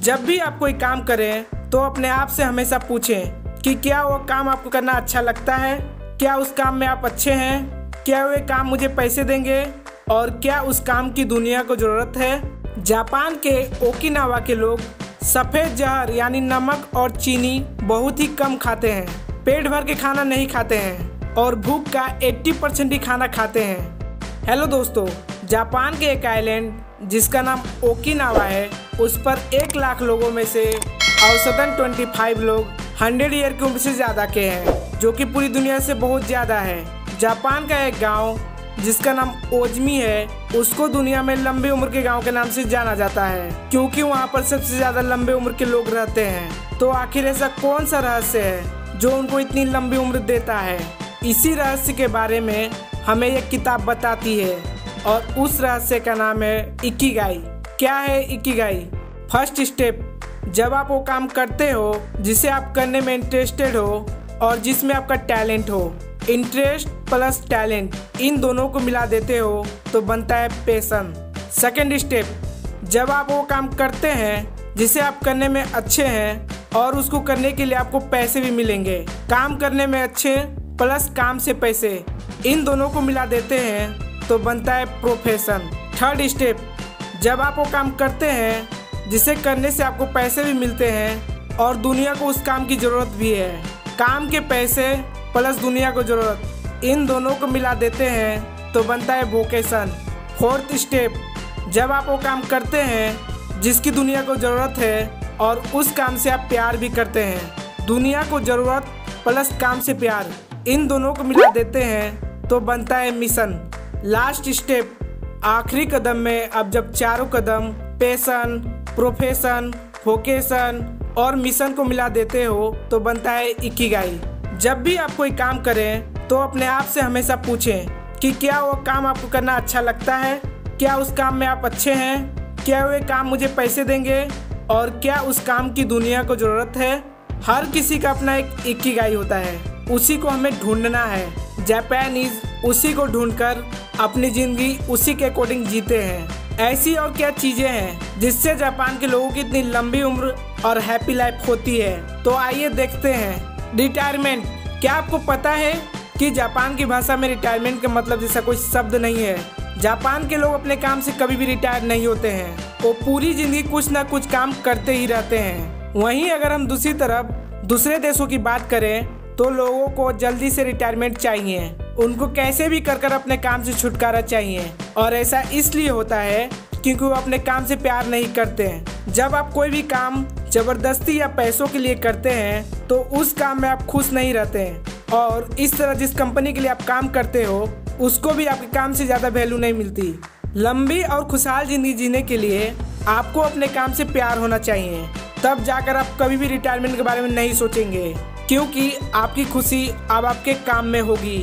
जब भी आप कोई काम करें तो अपने आप से हमेशा पूछें कि क्या वो काम आपको करना अच्छा लगता है, क्या उस काम में आप अच्छे हैं, क्या वे काम मुझे पैसे देंगे और क्या उस काम की दुनिया को ज़रूरत है। जापान के ओकिनावा के लोग सफ़ेद जहर यानी नमक और चीनी बहुत ही कम खाते हैं, पेट भर के खाना नहीं खाते हैं और भूख का 80% ही खाना खाते हैं। हेलो दोस्तों, जापान के एक आइलैंड जिसका नाम ओकिनावा है, उस पर 1 लाख लोगों में से औसतन 25 लोग 100 ईयर की उम्र से ज़्यादा के हैं, जो कि पूरी दुनिया से बहुत ज़्यादा है। जापान का एक गांव जिसका नाम ओजमी है, उसको दुनिया में लंबी उम्र के गांव के नाम से जाना जाता है, क्योंकि वहां पर सबसे ज़्यादा लंबे उम्र के लोग रहते हैं। तो आखिर ऐसा कौन सा रहस्य है जो उनको इतनी लंबी उम्र देता है? इसी रहस्य के बारे में हमें एक किताब बताती है और उस रहस्य का नाम है इकिगाई। क्या है इकिगाई? फर्स्ट स्टेप, जब आप वो काम करते हो जिसे आप करने में इंटरेस्टेड हो और जिसमें आपका टैलेंट हो, इंटरेस्ट प्लस टैलेंट इन दोनों को मिला देते हो तो बनता है पैशन। सेकंड स्टेप, जब आप वो काम करते हैं जिसे आप करने में अच्छे हैं और उसको करने के लिए आपको पैसे भी मिलेंगे, काम करने में अच्छे प्लस काम से पैसे इन दोनों को मिला देते हैं तो बनता है प्रोफेशन। थर्ड स्टेप, जब आप वो काम करते हैं जिसे करने से आपको पैसे भी मिलते हैं और दुनिया को उस काम की ज़रूरत भी है, काम के पैसे प्लस दुनिया को ज़रूरत इन दोनों को मिला देते हैं तो बनता है वोकेशन। फोर्थ स्टेप, जब आप वो काम करते हैं जिसकी दुनिया को ज़रूरत है और उस काम से आप प्यार भी करते हैं, दुनिया को ज़रूरत प्लस काम से प्यार इन दोनों को मिला देते हैं तो बनता है मिशन। लास्ट स्टेप, आखिरी कदम में अब जब चारों कदम पैशन, प्रोफेशन, वोकेशन और मिशन को मिला देते हो तो बनता है इकिगाई। जब भी आप कोई काम करें तो अपने आप से हमेशा पूछें कि क्या वो काम आपको करना अच्छा लगता है, क्या उस काम में आप अच्छे हैं, क्या वे काम मुझे पैसे देंगे और क्या उस काम की दुनिया को ज़रूरत है। हर किसी का अपना एक इकिगाई होता है, उसी को हमें ढूंढना है। जापानीज उसी को ढूंढकर अपनी ज़िंदगी उसी के अकॉर्डिंग जीते हैं। ऐसी और क्या चीज़ें हैं जिससे जापान के लोगों की इतनी लंबी उम्र और हैप्पी लाइफ होती है? तो आइए देखते हैं। रिटायरमेंट। क्या आपको पता है कि जापान की भाषा में रिटायरमेंट का मतलब जैसा कोई शब्द नहीं है। जापान के लोग अपने काम से कभी भी रिटायर नहीं होते हैं, वो पूरी ज़िंदगी कुछ ना कुछ काम करते ही रहते हैं। वहीं अगर हम दूसरी तरफ दूसरे देशों की बात करें तो लोगों को जल्दी से रिटायरमेंट चाहिए, उनको कैसे भी कर अपने काम से छुटकारा चाहिए और ऐसा इसलिए होता है क्योंकि वो अपने काम से प्यार नहीं करते हैं। जब आप कोई भी काम ज़बरदस्ती या पैसों के लिए करते हैं तो उस काम में आप खुश नहीं रहते हैं और इस तरह जिस कंपनी के लिए आप काम करते हो उसको भी आपके काम से ज़्यादा वैल्यू नहीं मिलती। लंबी और खुशहाल ज़िंदगी जीने के लिए आपको अपने काम से प्यार होना चाहिए, तब जाकर आप कभी भी रिटायरमेंट के बारे में नहीं सोचेंगे, क्योंकि आपकी खुशी अब आपके काम में होगी।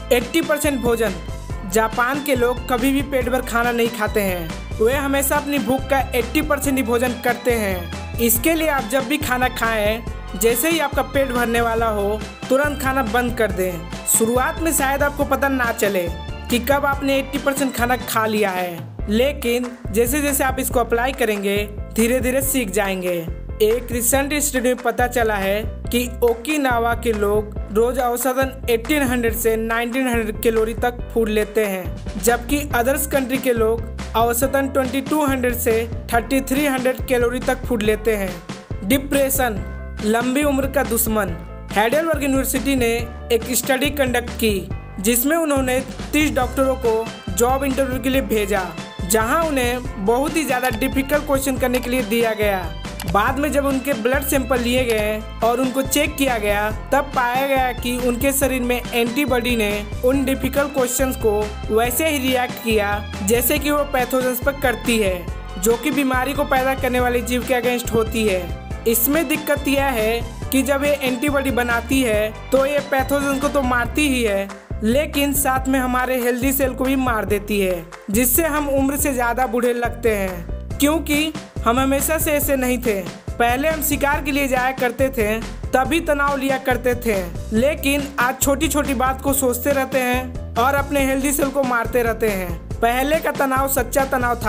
80% भोजन। जापान के लोग कभी भी पेट भर खाना नहीं खाते हैं, वे हमेशा अपनी भूख का 80% ही भोजन करते हैं। इसके लिए आप जब भी खाना खाएं, जैसे ही आपका पेट भरने वाला हो तुरंत खाना बंद कर दें। शुरुआत में शायद आपको पता ना चले कि कब आपने 80% खाना खा लिया है, लेकिन जैसे जैसे आप इसको अप्लाई करेंगे धीरे धीरे सीख जाएंगे। एक रिसेंट स्टडी में पता चला है कि ओकिनावा के लोग रोज औसतन 1800 से 1900 कैलोरी तक फूड लेते हैं, जबकि अदर्स कंट्री के लोग औसतन 2200 से 3300 कैलोरी तक फूड लेते हैं। डिप्रेशन, लंबी उम्र का दुश्मन। heidelberg यूनिवर्सिटी ने एक स्टडी कंडक्ट की जिसमें उन्होंने 30 डॉक्टरों को जॉब इंटरव्यू के लिए भेजा, जहां उन्हें बहुत ही ज़्यादा डिफिकल्ट क्वेश्चन करने के लिए दिया गया। बाद में जब उनके ब्लड सैंपल लिए गए और उनको चेक किया गया तब पाया गया कि उनके शरीर में एंटीबॉडी ने उन डिफिकल्ट क्वेश्चंस को वैसे ही रिएक्ट किया जैसे कि वो पैथोजेंस पर करती है, जो कि बीमारी को पैदा करने वाले जीव के अगेंस्ट होती है। इसमें दिक्कत यह है कि जब ये एंटीबॉडी बनाती है तो ये पैथोजेंस को तो मारती ही है, लेकिन साथ में हमारे हेल्दी सेल को भी मार देती है, जिससे हम उम्र से ज़्यादा बूढ़े लगते हैं। क्योंकि हम हमेशा से ऐसे नहीं थे। पहले हम शिकार के लिए जाया करते थे, तभी तनाव लिया करते थे, लेकिन आज छोटी छोटी बात को सोचते रहते हैं और अपने हेल्दी सेल को मारते रहते हैं। पहले का तनाव सच्चा तनाव था,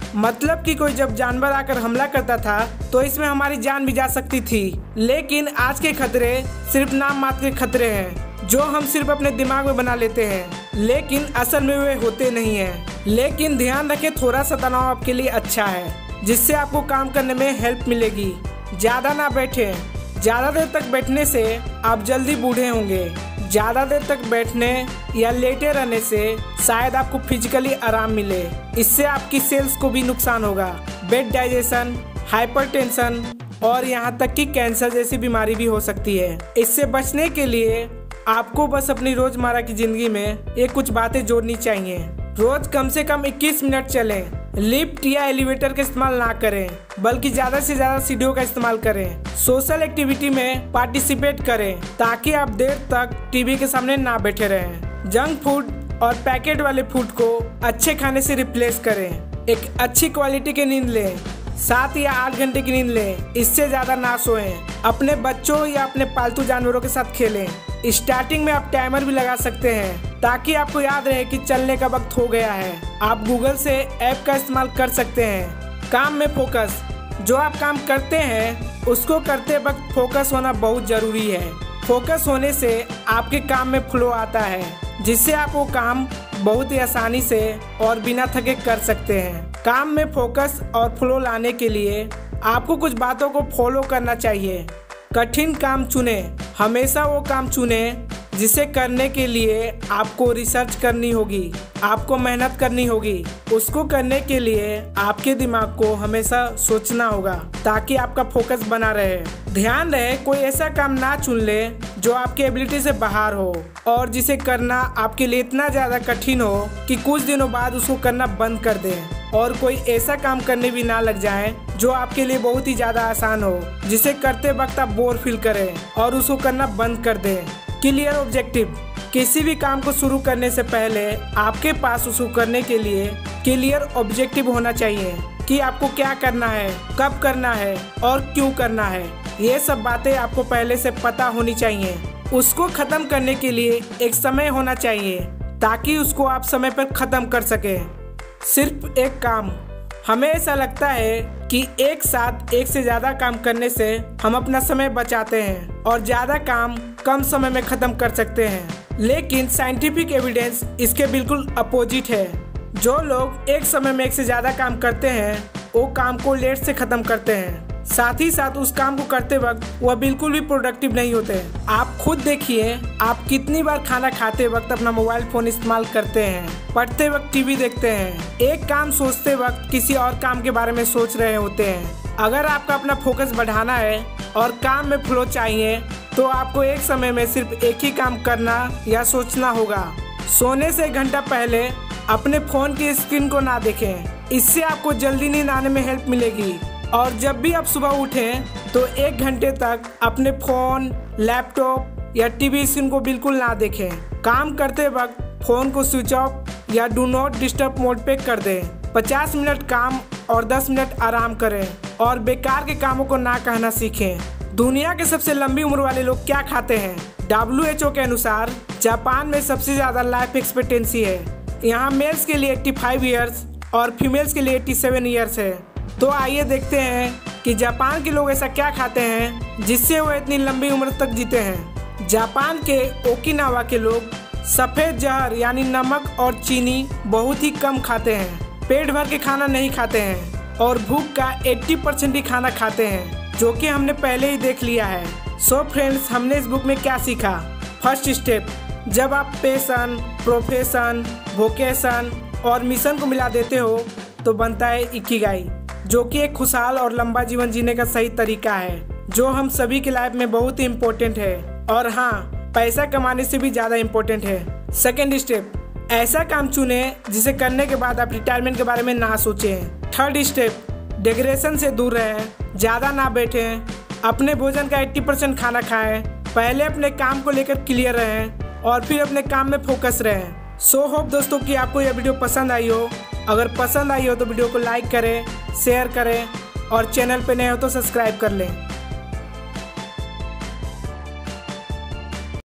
मतलब कि कोई जब जानवर आकर हमला करता था तो इसमें हमारी जान भी जा सकती थी। लेकिन आज के खतरे सिर्फ नाम मात्र के खतरे हैं जो हम सिर्फ अपने दिमाग में बना लेते हैं, लेकिन असल में वे होते नहीं हैं। लेकिन ध्यान रखें, थोड़ा सा तनाव आपके लिए अच्छा है, जिससे आपको काम करने में हेल्प मिलेगी। ज़्यादा ना बैठें, ज़्यादा देर तक बैठने से आप जल्दी बूढ़े होंगे। ज़्यादा देर तक बैठने या लेटे रहने से शायद आपको फिजिकली आराम मिले, इससे आपकी सेल्स को भी नुकसान होगा। बैड डाइजेशन, हाइपरटेंशन और यहाँ तक कि कैंसर जैसी बीमारी भी हो सकती है। इससे बचने के लिए आपको बस अपनी रोजमर्रा की जिंदगी में ये कुछ बातें जोड़नी चाहिए। रोज कम से कम 21 मिनट चलें। लिफ्ट या एलिवेटर का इस्तेमाल ना करें, बल्कि ज्यादा से ज्यादा सीढ़ियों का इस्तेमाल करें। सोशल एक्टिविटी में पार्टिसिपेट करें ताकि आप देर तक टीवी के सामने ना बैठे रहें। जंक फूड और पैकेट वाले फूड को अच्छे खाने से रिप्लेस करें। एक अच्छी क्वालिटी की नींद लें, 7 या 8 घंटे की नींद लें, इससे ज्यादा ना सोएं। अपने बच्चों या अपने पालतू जानवरों के साथ खेलें। स्टार्टिंग में आप टाइमर भी लगा सकते हैं ताकि आपको याद रहे कि चलने का वक्त हो गया है। आप गूगल से ऐप का इस्तेमाल कर सकते हैं। काम में फोकस, जो आप काम करते हैं उसको करते वक्त फोकस होना बहुत जरूरी है। फोकस होने से आपके काम में फ्लो आता है, जिससे आप वो काम बहुत ही आसानी से और बिना थके कर सकते हैं। काम में फोकस और फ्लो लाने के लिए आपको कुछ बातों को फॉलो करना चाहिए। कठिन काम चुने, हमेशा वो काम चुने जिसे करने के लिए आपको रिसर्च करनी होगी, आपको मेहनत करनी होगी। उसको करने के लिए आपके दिमाग को हमेशा सोचना होगा ताकि आपका फोकस बना रहे। ध्यान रहे, कोई ऐसा काम ना चुन ले जो आपकी एबिलिटी से बाहर हो और जिसे करना आपके लिए इतना ज़्यादा कठिन हो कि कुछ दिनों बाद उसको करना बंद कर दें। और कोई ऐसा काम करने भी ना लग जाए जो आपके लिए बहुत ही ज़्यादा आसान हो, जिसे करते वक्त आप बोर फील करें और उसको करना बंद कर दें। क्लियर ऑब्जेक्टिव, किसी भी काम को शुरू करने से पहले आपके पास उसको करने के लिए क्लियर ऑब्जेक्टिव होना चाहिए कि आपको क्या करना है, कब करना है और क्यों करना है। ये सब बातें आपको पहले से पता होनी चाहिए। उसको ख़त्म करने के लिए एक समय होना चाहिए ताकि उसको आप समय पर ख़त्म कर सकें। सिर्फ एक काम, हमें ऐसा लगता है कि एक साथ एक से ज़्यादा काम करने से हम अपना समय बचाते हैं और ज़्यादा काम कम समय में ख़त्म कर सकते हैं। लेकिन साइंटिफिक एविडेंस इसके बिल्कुल अपोजिट है। जो लोग एक समय में एक से ज़्यादा काम करते हैं वो काम को लेट से ख़त्म करते हैं, साथ ही साथ उस काम को करते वक्त वह बिल्कुल भी प्रोडक्टिव नहीं होते। आप खुद देखिए, आप कितनी बार खाना खाते वक्त अपना मोबाइल फोन इस्तेमाल करते हैं, पढ़ते वक्त टीवी देखते हैं, एक काम सोचते वक्त किसी और काम के बारे में सोच रहे होते हैं। अगर आपका अपना फोकस बढ़ाना है और काम में फ्लो चाहिए तो आपको एक समय में सिर्फ एक ही काम करना या सोचना होगा। सोने से 1 घंटा पहले अपने फोन की स्क्रीन को ना देखें, इससे आपको जल्दी नींद आने में हेल्प मिलेगी। और जब भी आप सुबह उठें तो 1 घंटे तक अपने फ़ोन, लैपटॉप या टीवी स्क्रीन को बिल्कुल ना देखें। काम करते वक्त फ़ोन को स्विच ऑफ या डू नॉट डिस्टर्ब मोड पे कर दें। 50 मिनट काम और 10 मिनट आराम करें और बेकार के कामों को ना कहना सीखें। दुनिया के सबसे लंबी उम्र वाले लोग क्या खाते हैं? WHO के अनुसार जापान में सबसे ज़्यादा लाइफ एक्सपेक्टेंसी है। यहाँ मेल्स के लिए 85 ईयर्स और फीमेल्स के लिए 87 ईयर्स है। तो आइए देखते हैं कि जापान के लोग ऐसा क्या खाते हैं जिससे वो इतनी लंबी उम्र तक जीते हैं। जापान के ओकिनावा के लोग सफ़ेद जहर यानी नमक और चीनी बहुत ही कम खाते हैं, पेट भर के खाना नहीं खाते हैं और भूख का 80% ही खाना खाते हैं, जो कि हमने पहले ही देख लिया है। सो फ्रेंड्स, हमने इस बुक में क्या सीखा? फर्स्ट स्टेप, जब आप पैशन, प्रोफेशन, वोकेशन और मिशन को मिला देते हो तो बनता है इकिगाई, जो कि एक खुशहाल और लंबा जीवन जीने का सही तरीका है, जो हम सभी की लाइफ में बहुत ही इम्पोर्टेंट है और हाँ, पैसा कमाने से भी ज़्यादा इम्पोर्टेंट है। सेकेंड स्टेप, ऐसा काम चुने जिसे करने के बाद आप रिटायरमेंट के बारे में ना सोचें। थर्ड स्टेप, डिग्रेशन से दूर रहें, ज़्यादा ना बैठें, अपने भोजन का 80% खाना खाएं, पहले अपने काम को लेकर क्लियर रहें और फिर अपने काम में फोकस रहें। सो होप दोस्तों कि आपको यह वीडियो पसंद आई हो। अगर पसंद आई हो तो वीडियो को लाइक करें, शेयर करें और चैनल पे नए हो तो सब्सक्राइब कर लें।